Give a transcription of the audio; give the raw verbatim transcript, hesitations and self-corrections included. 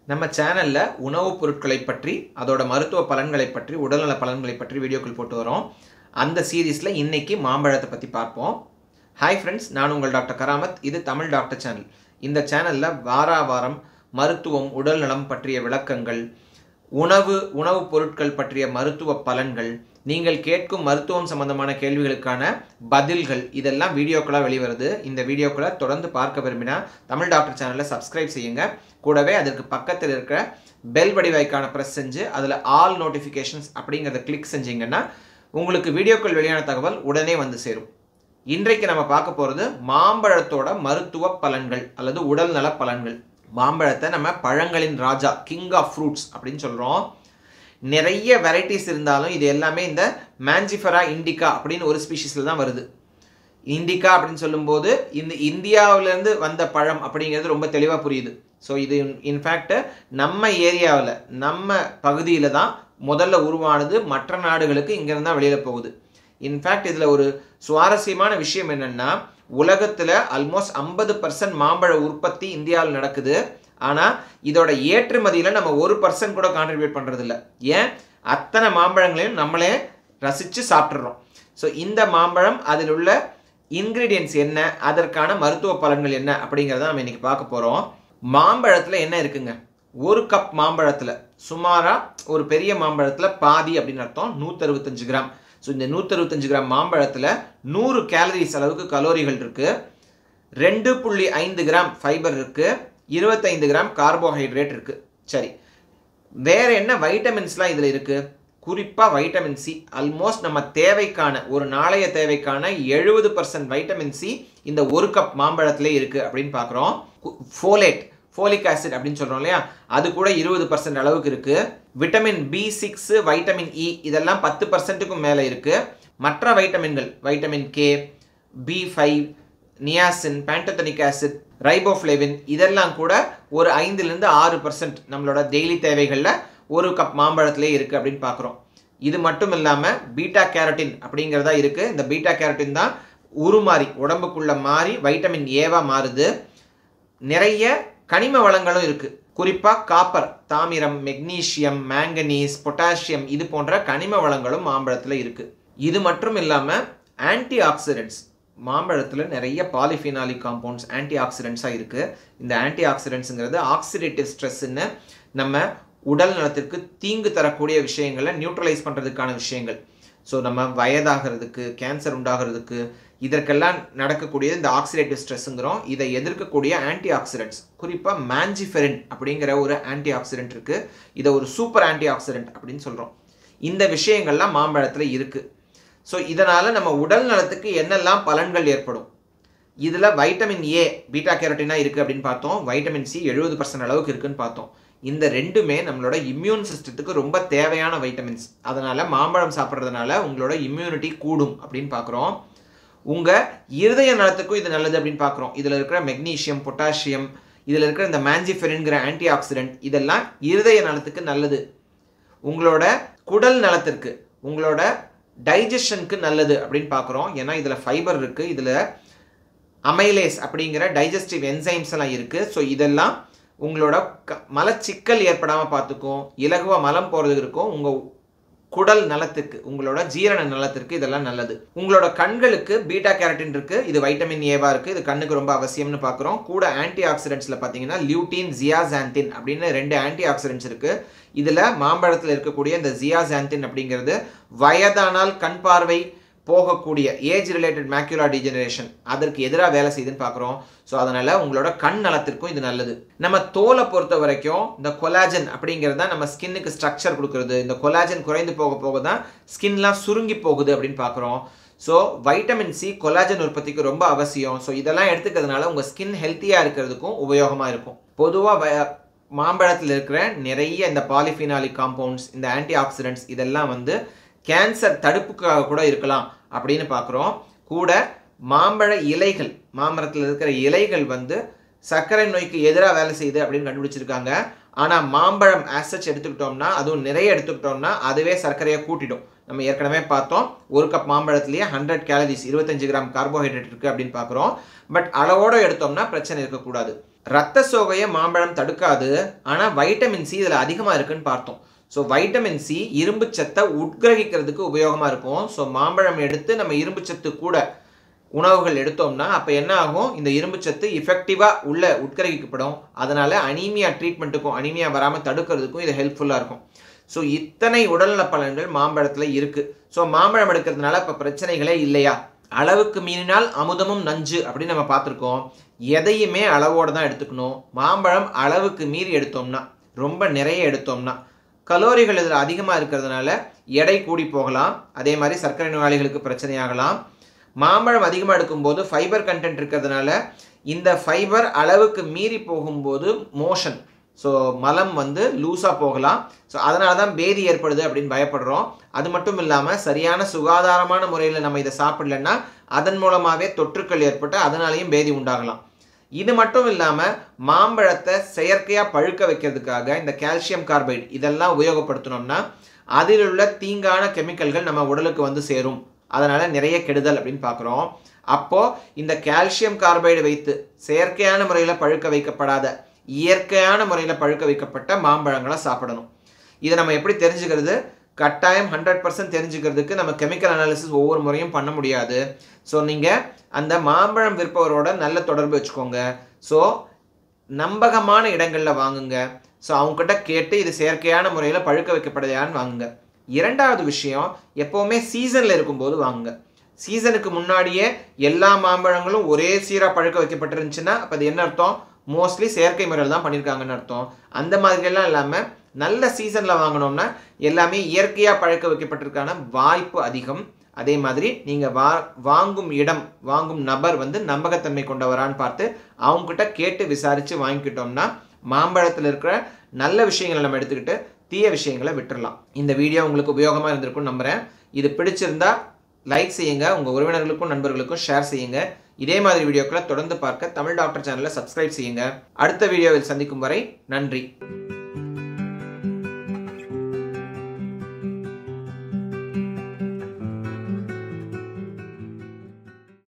நம்ம சேனல்ல உணவுப் பொருட்களை பற்றி அதோட மருத்துவ பலன்களை பற்றி உடல்நல பலன்களை பற்றி வீடியோக்கள் போட்டு வரோம். அந்த சீரிஸ்ல இன்னைக்கு மாம்பழத்தை பத்தி பார்ப்போம். ஹாய் ஃப்ரெண்ட்ஸ், நான் உங்கள் டாக்டர் கராமத். இது தமிழ் டாக்டர் சேனல். இந்த சேனல்ல வாரா வாரம் மருத்துவம், உடல்நலம் பற்றிய விளக்கங்கள், உணவு உணவுப் பொருட்கள் பற்றிய மருத்துவ பலன்கள், நீங்கள் கேட்கும் மருத்துவம் சம்பந்தமான கேள்விகளுக்கான பதில்கள் இதெல்லாம் வீடியோக்களாக வெளிவருது. இந்த வீடியோக்களை தொடர்ந்து பார்க்க விரும்பினா தமிழ் டாக்டர் சேனலை சப்ஸ்கிரைப் செய்யுங்க. கூடவே அதற்கு பக்கத்தில் இருக்கிற பெல் வடிவாய்க்கான ப்ரெஸ் செஞ்சு அதில் ஆல் நோட்டிஃபிகேஷன்ஸ் அப்படிங்கிறத கிளிக் செஞ்சீங்கன்னா உங்களுக்கு வீடியோக்கள் வெளியான தகவல் உடனே வந்து சேரும். இன்றைக்கு நம்ம பார்க்க போகிறது மாம்பழத்தோட மருத்துவ பலன்கள் அல்லது உடல்நல பலன்கள். மாம்பழத்தை நம்ம பழங்களின் ராஜா, கிங் ஆஃப் ஃப்ரூட்ஸ் அப்படின்னு சொல்கிறோம். நிறைய வெரைட்டிஸ் இருந்தாலும் இது எல்லாமே இந்த மேஞ்சிஃபெரா இண்டிகா அப்படின்னு ஒரு ஸ்பீஷிஸில் தான் வருது. இண்டிகா அப்படின்னு சொல்லும்போது இந்த இந்தியாவிலேருந்து வந்த பழம் அப்படிங்கிறது ரொம்ப தெளிவாக புரியுது. ஸோ இது இன்ஃபேக்ட் நம்ம ஏரியாவில் நம்ம பகுதியில் தான் முதல்ல உருவானது. மற்ற நாடுகளுக்கு இங்கேருந்து தான் வெளியில் போகுது. இன்ஃபேக்ட் இதில் ஒரு சுவாரஸ்யமான விஷயம் என்னென்னா, உலகத்தில் ஆல்மோஸ்ட் ஐம்பது பர்சன்ட் மாம்பழ உற்பத்தி இந்தியாவில் நடக்குது. ஆனால் இதோட ஏற்றுமதியில் நம்ம ஒரு பர்சன்ட் கூட கான்ட்ரிபியூட் பண்ணுறதில்ல. ஏன்? அத்தனை மாம்பழங்களையும் நம்மளே ரசித்து சாப்பிட்றோம். ஸோ இந்த மாம்பழம், அதில் உள்ள இன்க்ரீடியன்ட்ஸ் என்ன, அதற்கான மருத்துவ பலன்கள் என்ன அப்படிங்கிறத நம்ம இன்றைக்கி பார்க்க போகிறோம். மாம்பழத்தில் என்ன இருக்குங்க? ஒரு கப் மாம்பழத்தில் சுமாராக ஒரு பெரிய மாம்பழத்தில் பாதி அப்படின்னு அர்த்தம், நூற்றி அறுபத்தஞ்சு கிராம். ஸோ இந்த நூற்றி அறுபத்தஞ்சு கிராம் மாம்பழத்தில் நூறு கேலரிஸ் அளவுக்கு கலோரிகள் இருக்குது, ரெண்டு புள்ளி ஐந்து கிராம் ஃபைபர் இருக்குது, இருபத்தைந்து கிராம் கார்போஹைட்ரேட் இருக்குது. சரி, வேறு என்ன வைட்டமின்ஸ்லாம் இதில் இருக்குது? குறிப்பாக வைட்டமின் சி. ஆல்மோஸ்ட் நம்ம தேவைக்கான ஒரு நாளைய தேவைக்கான எழுபது பர்சன்ட் வைட்டமின் சி இந்த ஒரு கப் மாம்பழத்திலே இருக்குது அப்படின்னு பார்க்குறோம். ஃபோலேட், ஃபோலிக் ஆசிட் அப்படின்னு சொல்கிறோம் இல்லையா, அது கூட இருபது பர்சன்ட் அளவுக்கு இருக்குது. Vitamin B six, vitamin E இதெல்லாம் பத்து பர்சன்ட்டுக்கும் மேலே இருக்குது. மற்ற வைட்டமின்கள் vitamin K, B five, niacin, pantothenic acid, riboflavin இதெல்லாம் கூட ஒரு ஐந்துலேருந்து ஆறு பர்சன்ட் நம்மளோட டெய்லி தேவைகளில் ஒரு கப் மாம்பழத்திலே இருக்குது அப்படின்னு பார்க்குறோம். இது மட்டும் இல்லாமல் பீட்டா கேரட்டின் அப்படிங்கிறதா இருக்குது. இந்த பீட்டா கேரட்டின் தான் உருமாறி உடம்புக்குள்ள மாறி வைட்டமின் ஏவாக மாறுது. நிறைய கனிம வளங்களும் இருக்குது. குறிப்பாக காப்பர், தாமிரம், மெக்னீஷியம், மேங்கனீஸ், பொட்டாசியம் இது போன்ற கனிம வளங்களும் மாம்பழத்தில் இருக்குது. இது மட்டும் இல்லாமல் ஆன்டி ஆக்சிடென்ட்ஸ், மாம்பழத்தில் நிறைய பாலிஃபினாலிக் காம்பவுண்ட்ஸ் ஆன்டி ஆக்சிடென்ட்ஸாக இருக்குது. இந்த ஆன்டி ஆக்சிடென்ட்ஸுங்கிறது ஆக்சிடேட்டிவ் ஸ்ட்ரெஸ்ன்னு நம்ம உடல் நலத்திற்கு தீங்கு தரக்கூடிய விஷயங்களை நியூட்ரலைஸ் பண்ணுறதுக்கான விஷயங்கள். ஸோ நம்ம வயதாகிறதுக்கு, கேன்சர் உண்டாகிறதுக்கு இதற்கெல்லாம் நடக்கக்கூடிய இந்த ஆக்சிடேட்டிவ் ஸ்ட்ரெஸ்ஸுங்கிறோம். இதை எதிர்க்கக்கூடிய ஆன்டி ஆக்சிடென்ட்ஸ், குறிப்பாக மேஞ்சிஃபெரின் அப்படிங்கிற ஒரு ஆன்டி ஆக்சிடென்ட் இருக்குது. இதை ஒரு சூப்பர் ஆன்டி ஆக்சிடென்ட் அப்படின்னு சொல்கிறோம். இந்த விஷயங்கள்லாம் மாம்பழத்தில் இருக்குது. ஸோ இதனால் நம்ம உடல் நலத்துக்கு என்னெல்லாம் பலன்கள் ஏற்படும்? இதில் வைட்டமின் ஏ, பீட்டா கேரோட்டினாக இருக்குது அப்படின்னு பார்த்தோம். வைட்டமின் சி எழுபது பர்சன்ட் அளவுக்கு இருக்குதுன்னு பார்த்தோம். இந்த ரெண்டுமே நம்மளோட இம்யூன் சிஸ்டத்துக்கு ரொம்ப தேவையான வைட்டமின்ஸ். அதனால் மாம்பழம் சாப்பிட்றதுனால உங்களோட இம்யூனிட்டி கூடும் அப்படின்னு பார்க்குறோம். உங்கள் இருதய நலத்துக்கும் இது நல்லது அப்படின்னு பார்க்குறோம். இதில் இருக்கிற மெக்னீஷியம், பொட்டாசியம், இதில் இருக்கிற இந்த மேஞ்சிஃபெரின்கிற ஆன்டி ஆக்சிடென்ட் இதெல்லாம் இருதய நலத்துக்கு நல்லது. உங்களோட குடல் நலத்திற்கு, உங்களோட டைஜஷனுக்கு நல்லது அப்படின்னு பார்க்குறோம். ஏன்னா இதில் ஃபைபர் இருக்குது, இதில் அமைலேஸ் அப்படிங்கிற டைஜஸ்டிவ் என்சைம்ஸ் எல்லாம் இருக்குது. ஸோ இதெல்லாம் உங்களோட க மலச்சிக்கல் ஏற்படாமல் பார்த்துக்கும், இலகுவாக மலம் போகிறதுக்கு இருக்கும். உங்கள் குடல் நலத்துக்கு, உங்களோட ஜீரண நலத்திற்கு இதெல்லாம் நல்லது. உங்களோட கண்களுக்கு பீட்டா கேரட்டின் இருக்குது, இது வைட்டமின் ஏவா இருக்குது, இது கண்ணுக்கு ரொம்ப அவசியம்னு பார்க்குறோம். கூட ஆன்டி ஆக்சிடென்ட்ஸில் பார்த்தீங்கன்னா லியூட்டின், ஜியாசாந்தின் அப்படின்னு ரெண்டு ஆன்டி ஆக்சிடென்ட்ஸ் இருக்குது. இதில் மாம்பழத்தில் இருக்கக்கூடிய இந்த ஜியாசாந்தின் அப்படிங்கிறது வயதானால் கண் பார்வை போகக்கூடிய ஏஜ் ரிலேட்டட் மேக்யூலா டிஜெனரேஷன் அதற்கு எதிராக வேலை செய்யுதுன்னு பார்க்குறோம். ஸோ அதனால் உங்களோட கண் நலத்திற்கும் இது நல்லது. நம்ம தோலை பொறுத்த வரைக்கும் இந்த கொலாஜன் அப்படிங்கிறது தான் நம்ம ஸ்கின்னுக்கு ஸ்ட்ரக்சர் கொடுக்குறது. இந்த கொலாஜன் குறைந்து போக போக தான் ஸ்கின்லாம் சுருங்கி போகுது அப்படின்னு பார்க்குறோம். ஸோ வைட்டமின் சி கொலாஜன் உற்பத்திக்கு ரொம்ப அவசியம். ஸோ இதெல்லாம் எடுத்துக்கிறதுனால உங்கள் ஸ்கின் ஹெல்த்தியாக இருக்கிறதுக்கும் உபயோகமாக இருக்கும். பொதுவாக மாம்பழத்தில் இருக்கிற நிறைய இந்த பாலிஃபினாலிக் காம்பவுண்ட்ஸ், இந்த ஆன்டி ஆக்சிடென்ட்ஸ் இதெல்லாம் வந்து கேன்சர் தடுப்புக்காக கூட இருக்கலாம் அப்படின்னு பார்க்குறோம். கூட மாம்பழ இலைகள், மாமரத்தில் இருக்கிற இலைகள் வந்து சர்க்கரை நோய்க்கு எதிராக வேலை செய்யுது அப்படின்னு கண்டுபிடிச்சிருக்காங்க. ஆனால் மாம்பழம் ஆசச் எடுத்துக்கிட்டோம்னா, அதுவும் நிறைய எடுத்துக்கிட்டோம்னா அதுவே சர்க்கரையை கூட்டிடும். நம்ம ஏற்கனவே பார்த்தோம், ஒரு கப் மாம்பழத்துலேயே ஹண்ட்ரட் கேலரிஸ், இருபத்தஞ்சு கிராம் கார்போஹைட்ரேட் இருக்குது அப்படின்னு பார்க்குறோம். பட் அளவோடு எடுத்தோம்னா பிரச்சனை இருக்கக்கூடாது. இரத்த சோகையை மாம்பழம் தடுக்காது, ஆனால் வைட்டமின் சி இதில் அதிகமாக இருக்குன்னு பார்த்தோம். ஸோ வைட்டமின் சி இரும்பு சத்தை உட்கிரகிக்கிறதுக்கு உபயோகமாக இருக்கும். ஸோ மாம்பழம் எடுத்து நம்ம இரும்பு சத்து கூட உணவுகள் எடுத்தோம்னா அப்போ என்ன ஆகும், இந்த இரும்பு சத்து இஃபெக்டிவாக உள்ள உட்கிரகிக்கப்படும். அதனால் அனீமியா ட்ரீட்மெண்ட்டுக்கும் அனீமியா வராமல் தடுக்கிறதுக்கும் இது ஹெல்ப்ஃபுல்லாக இருக்கும். ஸோ இத்தனை உடல்நல பலன்கள் மாம்பழத்தில் இருக்குது. ஸோ மாம்பழம் எடுக்கிறதுனால இப்போ பிரச்சனைகளே இல்லையா? அளவுக்கு மீறினால் அமுதமும் நஞ்சு அப்படின்னு நம்ம பார்த்துருக்கோம். எதையுமே அளவோடு தான் எடுத்துக்கணும். மாம்பழம் அளவுக்கு மீறி எடுத்தோம்னா, ரொம்ப நிறைய எடுத்தோம்னா கலோரிகள் இதில் அதிகமாக இருக்கிறதுனால எடை கூடி போகலாம். அதே மாதிரி சர்க்கரை நோயாளிகளுக்கு பிரச்சனையாகலாம். மாம்பழம் அதிகமாக எடுக்கும்போது ஃபைபர் கண்டென்ட் இருக்கிறதுனால இந்த ஃபைபர் அளவுக்கு மீறி போகும்போது மோஷன், ஸோ மலம் வந்து லூஸாக போகலாம். ஸோ அதனால தான் பேதி ஏற்படுது அப்படின்னு பயப்படுறோம். அது மட்டும் இல்லாமல் சரியான சுகாதாரமான முறையில் நம்ம இதை சாப்பிடலன்னா அதன் மூலமாகவே தொற்றுக்கள் ஏற்பட்டு அதனாலையும் பேதி உண்டாகலாம். இது மட்டும் இல்லாமல் மாம்பழத்தை செயற்கையாக பழுக்க வைக்கிறதுக்காக இந்த கால்சியம் கார்பைடு இதெல்லாம் உபயோகப்படுத்தினோம்னா அதில் உள்ள தீங்கான கெமிக்கல்கள் நம்ம உடலுக்கு வந்து சேரும். அதனால் நிறைய கெடுதல் அப்படின்னு பார்க்குறோம். அப்போது இந்த கால்சியம் கார்பைடு வைத்து செயற்கையான முறையில் பழுக்க வைக்கப்படாத இயற்கையான முறையில் பழுக்க வைக்கப்பட்ட மாம்பழங்களை சாப்பிடணும். இதை நம்ம எப்படி தெரிஞ்சுக்கிறது? கட்டாயம் ஹண்ட்ரட் பர்சன்ட் தெரிஞ்சுக்கிறதுக்கு நம்ம கெமிக்கல் அனாலிசிஸ் ஒவ்வொரு முறையும் பண்ண முடியாது. ஸோ நீங்கள் அந்த மாம்பழம் விற்பவரோட நல்ல தொடர்பு வச்சுக்கோங்க. ஸோ நம்பகமான இடங்களில் வாங்குங்க. ஸோ அவங்ககிட்ட கேட்டு இது செயற்கையான முறையில் பழுக்க வைக்கப்படுதான்னு வாங்குங்க. இரண்டாவது விஷயம், எப்போவுமே சீசனில் இருக்கும்போது வாங்குங்க. சீசனுக்கு முன்னாடியே எல்லா மாம்பழங்களும் ஒரே சீராக பழுக்க வைக்கப்பட்டிருந்துச்சுன்னா அப்போ அது என்ன அர்த்தம்? மோஸ்ட்லி செயற்கை முறையில் தான் பண்ணியிருக்காங்கன்னு அர்த்தம். அந்த மாதிரியெல்லாம் இல்லாமல் நல்ல சீசனில் வாங்கினோம்னா எல்லாமே இயற்கையாக பழுக்க வைக்கப்பட்டிருக்கான வாய்ப்பு அதிகம். அதே மாதிரி நீங்கள் வா வாங்கும் இடம் வாங்கும் நபர் வந்து நம்பகத்தன்மை கொண்டவரான்னு பார்த்து அவங்ககிட்ட கேட்டு விசாரித்து வாங்கிக்கிட்டோம்னா மாம்பழத்தில் இருக்கிற நல்ல விஷயங்களை நம்ம எடுத்துக்கிட்டு தீய விஷயங்களை விட்டுடலாம். இந்த வீடியோ உங்களுக்கு உபயோகமாக இருந்திருக்கும்னு நம்புகிறேன். இது பிடிச்சிருந்தா லைக் செய்யுங்க, உங்கள் உறவினர்களுக்கும் நண்பர்களுக்கும் ஷேர் செய்யுங்க. இதே மாதிரி வீடியோக்களை தொடர்ந்து பார்க்க தமிழ் டாக்டர் சேனலை சப்ஸ்கிரைப் செய்யுங்க. அடுத்த வீடியோவில் சந்திக்கும் வரை நன்றி.